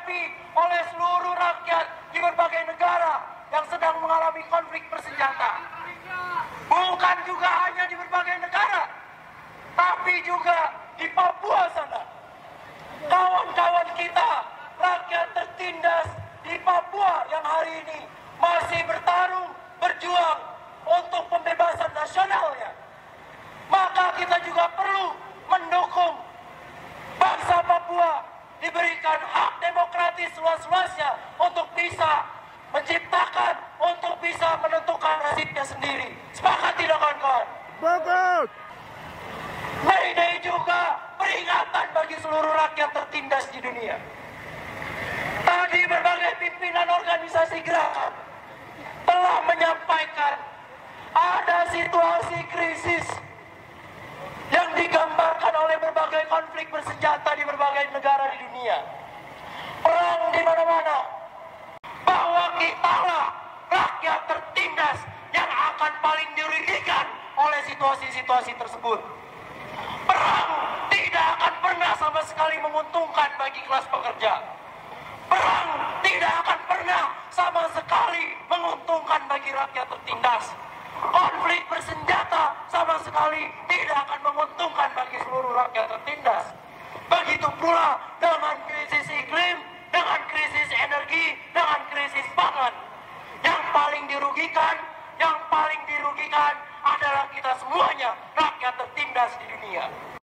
dihadapi oleh seluruh rakyat di berbagai negara yang sedang mengalami konflik bersenjata. Bukan juga hanya di berbagai negara, tapi juga di Papua sana. Kawan-kawan kita, rakyat tertindas di Papua yang hari ini masih bertarung, berjuang untuk pembebasan nasionalnya. Maka kita juga perlu mendukung bangsa Papua diberikan hak demokratis luas-luasnya untuk bisa menciptakan, untuk bisa menentukan nasibnya sendiri. Sepakat tidak kawan-kawan? Sepakat! May Day juga peringatan bagi seluruh rakyat tertindas di dunia. Tadi berbagai pimpinan organisasi gerakan telah menyampaikan ada situasi krisis yang digambarkan oleh berbagai konflik bersenjata di berbagai negara di dunia. Perang di mana-mana. Bahwa kitalah rakyat tertindas yang akan paling dirugikan oleh situasi-situasi tersebut. Perang tidak akan pernah sama sekali menguntungkan bagi kelas pekerja. Perang tidak akan pernah sama sekali menguntungkan bagi rakyat tertindas. Konflik bersenjata sama sekali tidak akan menguntungkan bagi seluruh rakyat tertindas. Begitu pula dengan krisis iklim, dengan krisis energi, dengan krisis pangan. Yang paling dirugikan adalah kita semuanya, rakyat tertindas di dunia.